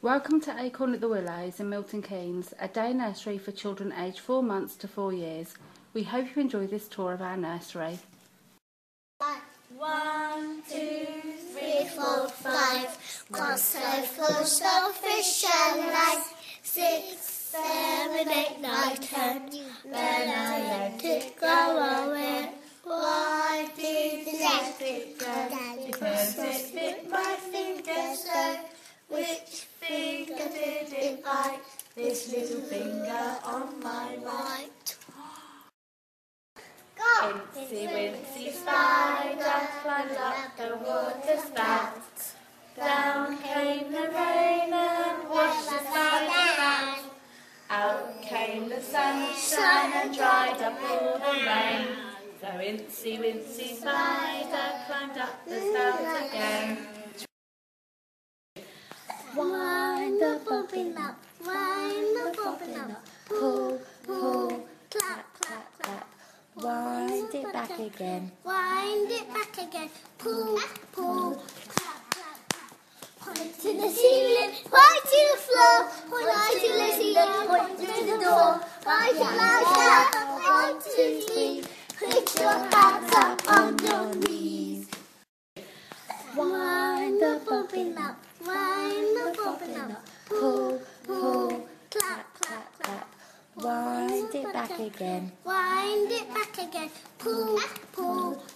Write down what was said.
Welcome to Acorn at the Willows in Milton Keynes, a day nursery for children aged 4 months to 4 years. We hope you enjoy this tour of our nursery. 1, 2, 3, 4, 5. Got so full shellfish and rice. 6, 7, 8, 9, 10. Then I let it go away. Why did you let it go? Because it bit my finger so. Which finger did it bite? This little finger on my right. Incy Wincy Spider climbed up the water spout. Down came the rain and washed the spider out. Out came the sunshine and dried up all the rain. So Incy Wincy Spider climbed up the spout again. Wind the bobbin up, wind the bobbin up. Pull, pull, clap, clap, clap. Wind it back again. Wind it back again. Pull, pull, clap, clap, clap. Point to the ceiling, point to the floor. Point to the ceiling, point to the door. Point it like that, 1, 2, 3. Put your hands up on your knees. Wind the bobbin up, wind the bobbin up. Pull, pull, clap, clap, clap. Wind it back again. Wind it back again. Pull, pull,